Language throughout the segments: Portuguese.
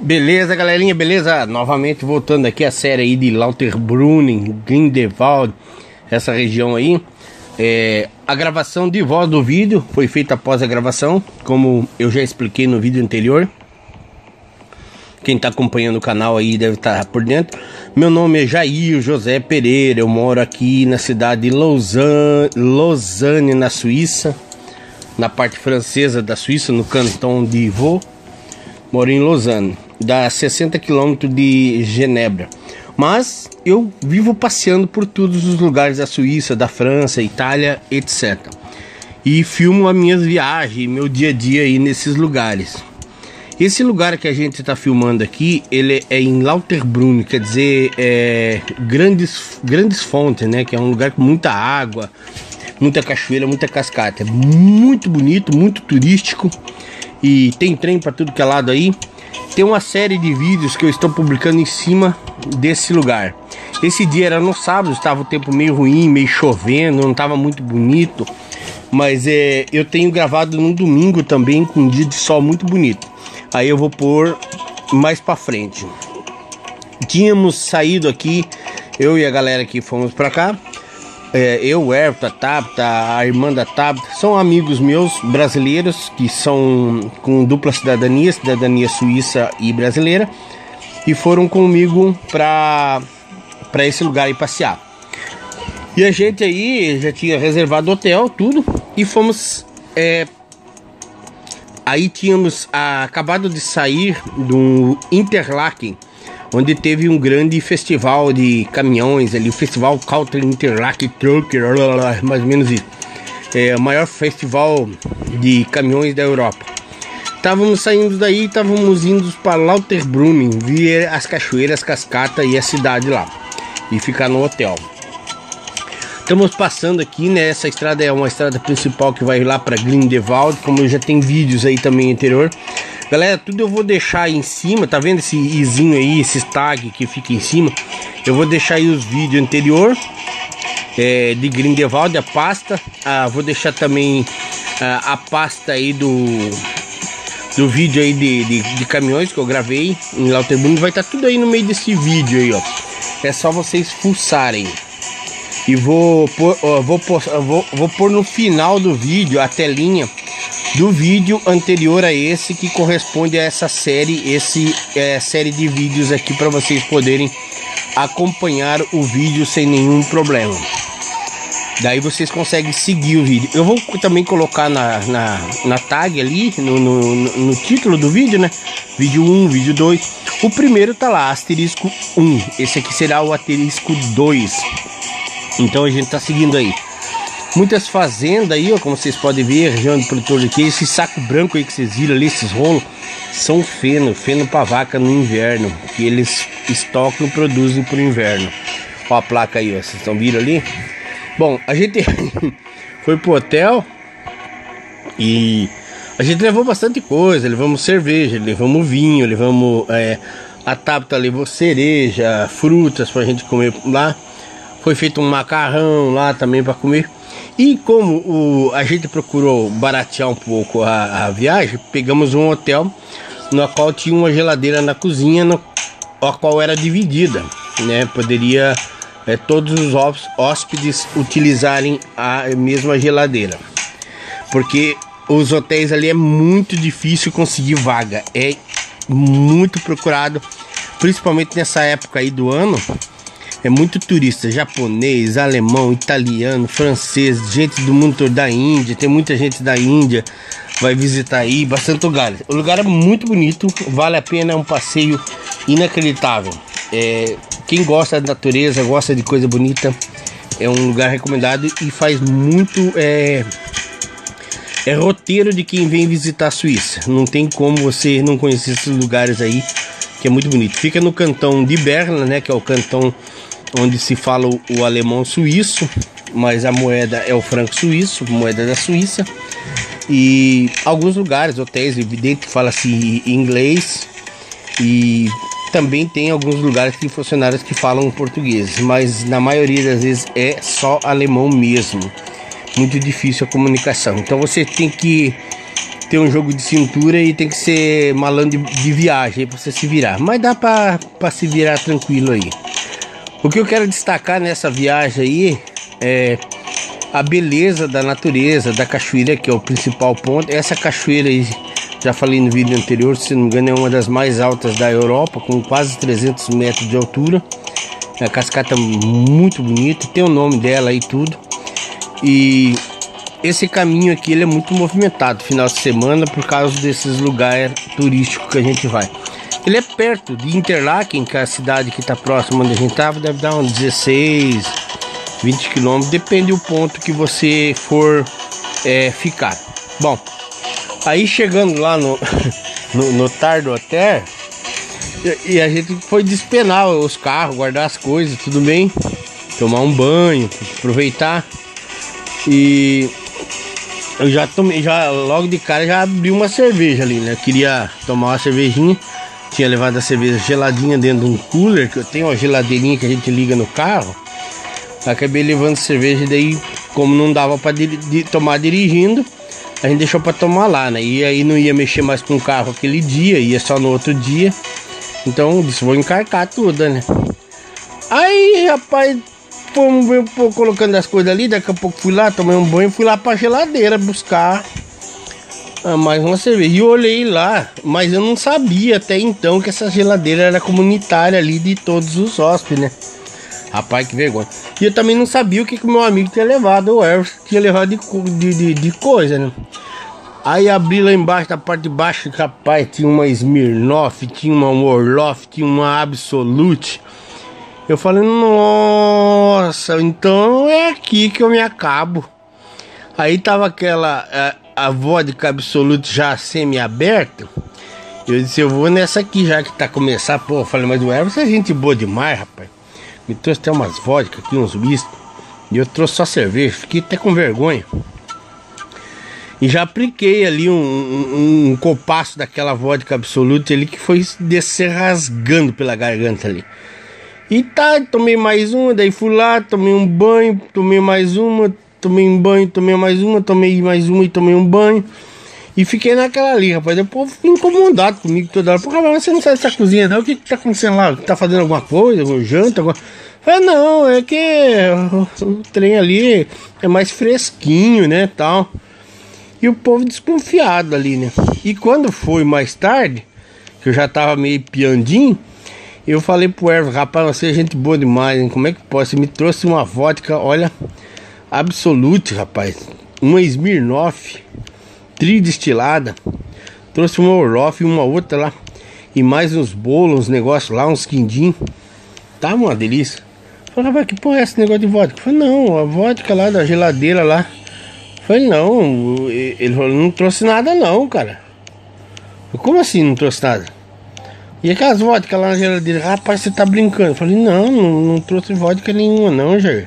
Beleza, galerinha, beleza? Novamente voltando aqui a série aí de Lauterbrunnen, Grindelwald, essa região aí. A gravação de voz do vídeo foi feita após a gravação, como eu já expliquei no vídeo anterior. Quem está acompanhando o canal aí deve estar por dentro. Meu nome é Jair José Pereira, eu moro aqui na cidade de Lausanne, na Suíça, na parte francesa da Suíça, no canton de Vaud. Moro em Lausanne, dá 60 km de Genebra. Mas eu vivo passeando por todos os lugares da Suíça, da França, Itália, etc. E filmo as minhas viagens, meu dia a dia aí nesses lugares. Esse lugar que a gente está filmando aqui, ele é em Lauterbrunnen, quer dizer, grandes fontes, né? Que é um lugar com muita água, muita cachoeira, muita cascata. É muito bonito, muito turístico. E tem trem para tudo que é lado aí. Tem uma série de vídeos que eu estou publicando em cima desse lugar. Esse dia era no sábado, estava o tempo meio ruim, meio chovendo, não estava muito bonito. Mas eu tenho gravado no domingo também, com um dia de sol muito bonito. Aí eu vou pôr mais para frente. Tínhamos saído aqui, eu e a galera que fomos para cá. Eu, o Everton, a Tabata, a irmã da Tabata, são amigos meus brasileiros que são com dupla cidadania suíça e brasileira, e foram comigo para esse lugar aí passear. E a gente aí já tinha reservado hotel, tudo, e fomos. Aí tínhamos acabado de sair do Interlaken, onde teve um grande festival de caminhões ali, o Festival Country Interlaken Trucker, mais ou menos isso. É o maior festival de caminhões da Europa. Estávamos saindo daí, estávamos indo para Lauterbrunnen, ver as cachoeiras, cascata e a cidade lá, e ficar no hotel. Estamos passando aqui, né? Essa estrada é uma estrada principal que vai lá para Grindelwald, como já tem vídeos aí também anterior. Galera, tudo eu vou deixar aí em cima, tá vendo esse izinho aí, esse tag que fica em cima? Eu vou deixar aí os vídeos anterior de Grindelwald, a pasta. Vou deixar também a pasta aí do vídeo aí de caminhões que eu gravei em Lauterbrunnen. Vai estar tudo aí no meio desse vídeo aí, ó. É só vocês fuçarem. E vou pôr no final do vídeo a telinha do vídeo anterior a esse, que corresponde a essa série, série de vídeos aqui, para vocês poderem acompanhar o vídeo sem nenhum problema. Daí vocês conseguem seguir o vídeo. Eu vou também colocar na tag ali, no título do vídeo, né? Vídeo 1, vídeo 2. O primeiro tá lá, asterisco 1. Esse aqui será o asterisco 2. Então a gente tá seguindo aí. Muitas fazendas aí, ó, como vocês podem ver, região de produtor aqui. Esse saco branco aí que vocês viram ali, esses rolos, são feno para vaca no inverno, que eles estocam e produzem pro inverno. Ó a placa aí, ó, vocês estão vendo ali? Bom, a gente foi pro hotel e a gente levou bastante coisa. Levamos cerveja, levamos vinho, levamos a Tabata levou cereja, frutas pra gente comer lá. Foi feito um macarrão lá também para comer. E como a gente procurou baratear um pouco a viagem, pegamos um hotel no qual tinha uma geladeira na cozinha, a qual era dividida, né? Poderia todos os hóspedes utilizarem a mesma geladeira, porque os hotéis ali é muito difícil conseguir vaga, é muito procurado, principalmente nessa época aí do ano. É muito turista, japonês, alemão, italiano, francês, gente do mundo todo, da Índia. Tem muita gente da Índia, vai visitar aí, bastante lugares. O lugar é muito bonito, vale a pena, é um passeio inacreditável. Quem gosta da natureza, gosta de coisa bonita, é um lugar recomendado e faz muito roteiro de quem vem visitar a Suíça. Não tem como você não conhecer esses lugares aí, que é muito bonito. Fica no cantão de Berna, né, que é o cantão onde se fala o alemão suíço, mas a moeda é o franco suíço, moeda da Suíça. E alguns lugares, hotéis, evidente que fala-se inglês, e também tem alguns lugares que tem funcionários que falam português, mas na maioria das vezes é só alemão mesmo. Muito difícil a comunicação. Então você tem que ter um jogo de cintura e tem que ser malandro de viagem pra você se virar. Mas dá pra se virar tranquilo aí. O que eu quero destacar nessa viagem aí é a beleza da natureza, da cachoeira, que é o principal ponto. Essa cachoeira aí, já falei no vídeo anterior, se não me engano é uma das mais altas da Europa, com quase 300 metros de altura. É a cascata muito bonita, tem o nome dela e tudo. E esse caminho aqui ele é muito movimentado final de semana por causa desses lugares turísticos que a gente vai. Ele é perto de Interlaken, que é a cidade que está próxima onde a gente estava, deve dar uns 16, 20 quilômetros, depende do ponto que você for ficar. Bom, aí chegando lá no Tardo Hotel, e a gente foi despenar os carros, guardar as coisas, tudo bem, tomar um banho, aproveitar. E eu já tomei, logo de cara já abri uma cerveja ali, né? Eu queria tomar uma cervejinha. Tinha levado a cerveja geladinha dentro de um cooler, que eu tenho uma geladeirinha que a gente liga no carro. Acabei levando cerveja, e daí como não dava para tomar dirigindo, a gente deixou para tomar lá, né? E aí não ia mexer mais com o carro aquele dia, ia só no outro dia. Então disse, vou encarcar tudo, né? Aí, rapaz, fomos colocando as coisas ali. Daqui a pouco fui lá, tomei um banho, fui lá pra geladeira buscar mais uma cerveja. E eu olhei lá, mas eu não sabia até então que essa geladeira era comunitária ali de todos os hóspedes, né? Rapaz, que vergonha. E eu também não sabia o que o meu amigo tinha levado, o Elvis tinha levado de coisa, né? Aí abri lá embaixo, da parte de baixo, rapaz, tinha uma Smirnoff, tinha uma Orloff, tinha uma Absolute. Eu falei, nossa, então é aqui que eu me acabo. Aí tava aquela, a vodka Absolute já semi-aberta. Eu disse, eu vou nessa aqui já que tá começando. Pô, eu falei, mas o Elvis é gente boa demais, rapaz. Me trouxe até umas vodka aqui, uns whisky. E eu trouxe só cerveja, fiquei até com vergonha. E já apliquei ali um copaço daquela vodka Absolute ali que foi descer rasgando pela garganta ali. E tá, tomei mais uma, daí fui lá, tomei um banho, tomei mais uma, tomei um banho, tomei mais uma, tomei mais uma e tomei um banho. E fiquei naquela ali, rapaz. Depois eu fiquei incomodado comigo toda hora. Pô, mas você não sai dessa cozinha não, o que tá acontecendo lá? Tá fazendo alguma coisa, alguma janta? Falei, não, é que o trem ali é mais fresquinho, né, tal. E o povo desconfiado ali, né? E quando foi mais tarde, que eu já tava meio piandinho, eu falei pro Ervo, rapaz, você é gente boa demais, hein? Como é que pode? Você me trouxe uma vodka, olha, Absolute, rapaz. Uma Smirnoff, tridestilada. Trouxe uma Orloff e uma outra lá. E mais uns bolos, uns negócios lá, uns quindim. Tá uma delícia. Falei, rapaz, que porra é esse negócio de vodka? Eu falei, não, a vodka lá da geladeira lá. Falei, não, ele falou, não trouxe nada não, cara. Falei, como assim não trouxe nada? E aquelas vodka lá na geladeira, rapaz, você tá brincando? Eu falei, não trouxe vodka nenhuma não, Jair.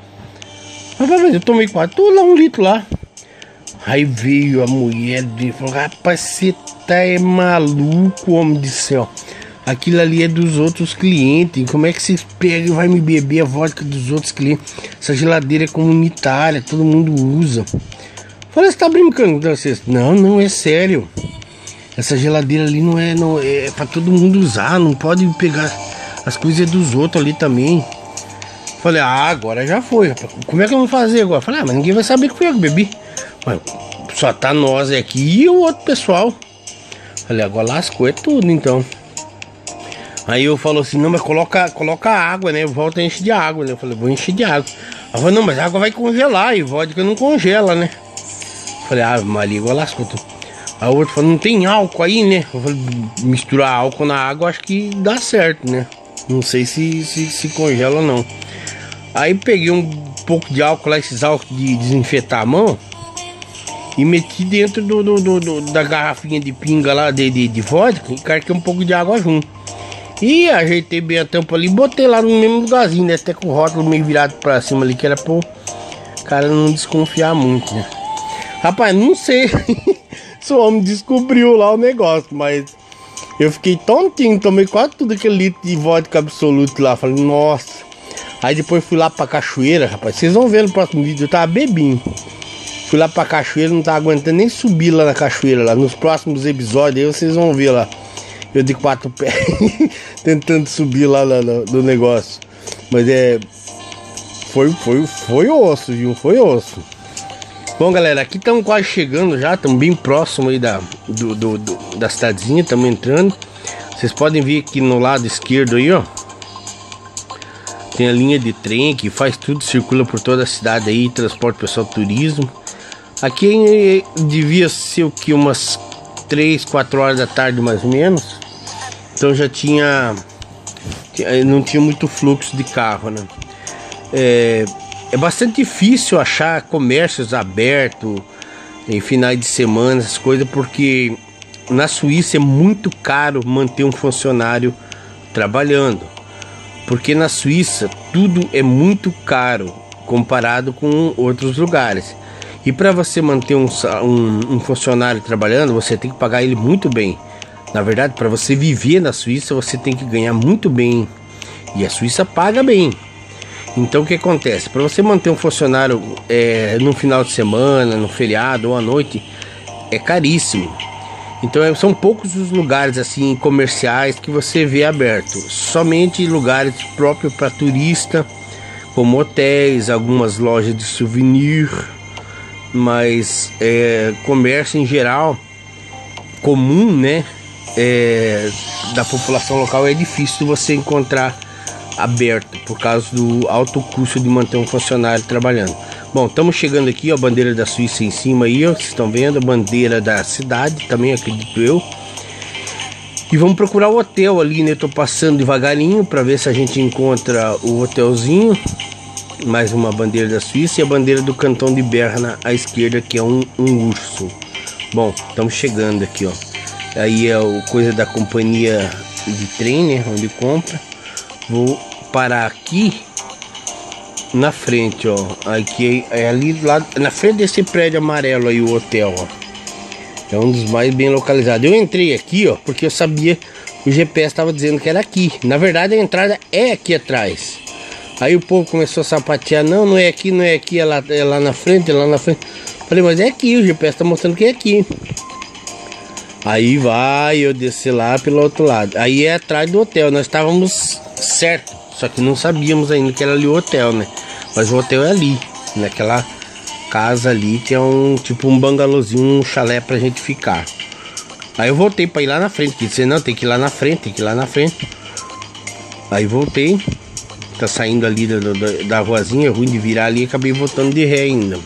Mas eu tomei quase tudo lá, 1 litro lá. Aí veio a mulher dele e falou, rapaz, você tá maluco, homem do céu. Aquilo ali é dos outros clientes. Como é que você pega e vai me beber a vodka dos outros clientes? Essa geladeira é comunitária, todo mundo usa. Falei, você tá brincando com vocês? Não, é sério. Essa geladeira ali não é pra todo mundo usar. Não pode pegar as coisas dos outros ali também. Falei, agora já foi. Como é que eu vou fazer agora? Falei, mas ninguém vai saber que foi eu que bebi. Mas só tá nós aqui e o outro pessoal. Falei, agora lascou, é tudo então. Aí eu falo assim, não, mas coloca água, né? Volta a encher de água, né? Eu falei, vou encher de água. Ela falou, não, mas a água vai congelar e vodka não congela, né? Eu falei, Maria, agora lascou tudo. A outra falou, não tem álcool aí, né? Eu falei, misturar álcool na água acho que dá certo, né? Não sei se congela ou não. Aí peguei um pouco de álcool lá, esses álcool de desinfetar a mão. E meti dentro da garrafinha de pinga lá, de vodka. E carreguei um pouco de água junto. E ajeitei bem a tampa ali e botei lá no mesmo lugarzinho, né? Até com o rótulo meio virado pra cima ali, que era pro cara não desconfiar muito, né? Rapaz, não sei se o homem descobriu lá o negócio, mas eu fiquei tontinho, tomei quase tudo aquele litro de vodka Absolute lá. Falei, nossa. Aí depois fui lá pra cachoeira, rapaz. Vocês vão ver no próximo vídeo, eu tava bebinho. Fui lá pra cachoeira, não tava aguentando nem subir lá na cachoeira. Lá nos próximos episódios aí vocês vão ver lá. Eu de 4 pés tentando subir lá no negócio. Mas foi osso, viu? Foi osso. Bom, galera, aqui estamos quase chegando já. Estamos bem próximo aí da cidadezinha. Estamos entrando. Vocês podem ver aqui no lado esquerdo aí, ó. Tem a linha de trem que faz tudo, circula por toda a cidade aí, transporte pessoal, turismo. Aqui devia ser o que, umas 3, 4 horas da tarde mais ou menos. Então já não tinha muito fluxo de carro, né? É bastante difícil achar comércios abertos em finais de semana, essas coisas, porque na Suíça é muito caro manter um funcionário trabalhando. Porque na Suíça tudo é muito caro comparado com outros lugares. E para você manter um funcionário trabalhando, você tem que pagar ele muito bem. Na verdade, para você viver na Suíça, você tem que ganhar muito bem. E a Suíça paga bem. Então o que acontece? Para você manter um funcionário no final de semana, no feriado ou à noite, é caríssimo. Então são poucos os lugares assim comerciais que você vê aberto. Somente lugares próprios para turista, como hotéis, algumas lojas de souvenir. Mas comércio em geral, comum, né? Da população local, é difícil você encontrar aberto por causa do alto custo de manter um funcionário trabalhando. Bom, estamos chegando aqui, ó, a bandeira da Suíça em cima aí, ó, vocês estão vendo, a bandeira da cidade também, acredito eu. E vamos procurar o hotel ali, né? Tô passando devagarinho para ver se a gente encontra o hotelzinho. Mais uma bandeira da Suíça e a bandeira do cantão de Berna à esquerda, que é um urso. Bom, estamos chegando aqui, ó. Aí é o coisa da companhia de trem, né? Onde compra. Vou parar aqui na frente, ó. Aqui é ali lá na frente desse prédio amarelo aí, o hotel, ó. É um dos mais bem localizados. Eu entrei aqui, ó, porque eu sabia que o GPS estava dizendo que era aqui. Na verdade, a entrada é aqui atrás. Aí o povo começou a sapatear. Não é aqui, não é aqui, é lá na frente, é lá na frente. Falei, mas é aqui, o GPS tá mostrando que é aqui. Aí vai eu descer lá pelo outro lado. Aí é atrás do hotel. Nós estávamos certo, só que não sabíamos ainda que era ali o hotel, né? Mas o hotel é ali, naquela casa ali, que é tipo um bangalôzinho, um chalé pra gente ficar. Aí eu voltei pra ir lá na frente, que disse, não, tem que ir lá na frente, tem que ir lá na frente. Aí voltei. Tá saindo ali da ruazinha, é ruim de virar ali, acabei voltando de ré ainda.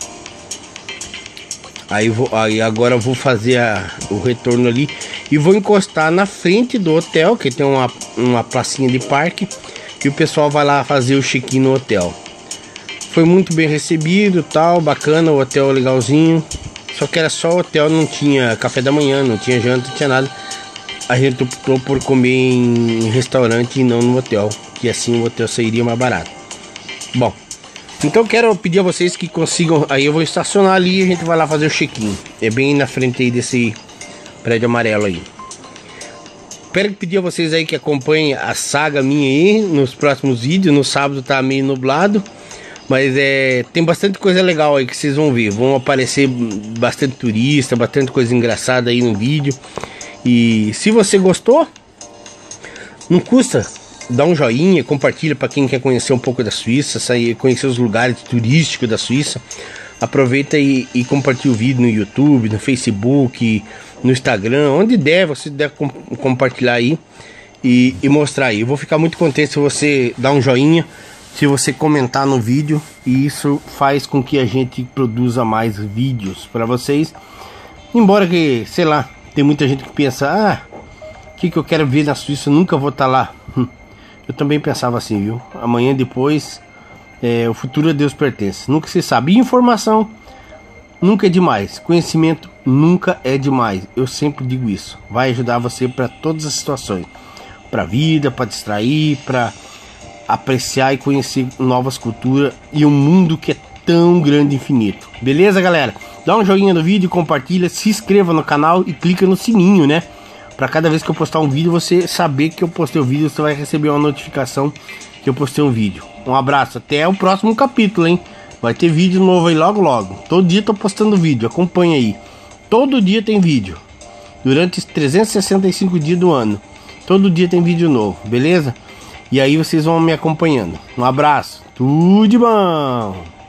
Aí agora eu vou fazer o retorno ali e vou encostar na frente do hotel, que tem uma pracinha de parque, e o pessoal vai lá fazer o check-in no hotel. Foi muito bem recebido, tal, bacana, o hotel legalzinho. Só que era só hotel, não tinha café da manhã, não tinha janta, não tinha nada. A gente optou por comer em restaurante e não no hotel, que assim o hotel sairia mais barato. Bom, então quero pedir a vocês que consigam. Aí eu vou estacionar ali e a gente vai lá fazer o check-in. É bem na frente aí desse prédio amarelo aí. Quero pedir a vocês aí que acompanhem a saga minha aí nos próximos vídeos. No sábado tá meio nublado, mas tem bastante coisa legal aí que vocês vão ver. Vão aparecer bastante turista, bastante coisa engraçada aí no vídeo. E se você gostou, não custa dar um joinha, compartilha para quem quer conhecer um pouco da Suíça, conhecer os lugares turísticos da Suíça. Aproveita e compartilha o vídeo no YouTube, no Facebook, no Instagram, onde der, você deve compartilhar aí e mostrar aí. Eu vou ficar muito contente se você dar um joinha, se você comentar no vídeo, e isso faz com que a gente produza mais vídeos para vocês. Embora que, sei lá, tem muita gente que pensa, o que eu quero ver na Suíça, eu nunca vou estar lá. Eu também pensava assim, viu? Amanhã depois, o futuro a Deus pertence. Nunca se sabe. E informação nunca é demais. Conhecimento nunca é demais. Eu sempre digo isso. Vai ajudar você para todas as situações. Para a vida, para distrair, para apreciar e conhecer novas culturas e um mundo que é tão grande e infinito. Beleza, galera? Dá um joinha no vídeo, compartilha, se inscreva no canal e clica no sininho, né? Para cada vez que eu postar um vídeo, você saber que eu postei o vídeo, você vai receber uma notificação que eu postei um vídeo. Um abraço, até o próximo capítulo, hein? Vai ter vídeo novo aí logo logo. Todo dia tô postando vídeo, acompanha aí. Todo dia tem vídeo. Durante os 365 dias do ano. Todo dia tem vídeo novo, beleza? E aí vocês vão me acompanhando. Um abraço, tudo de bom!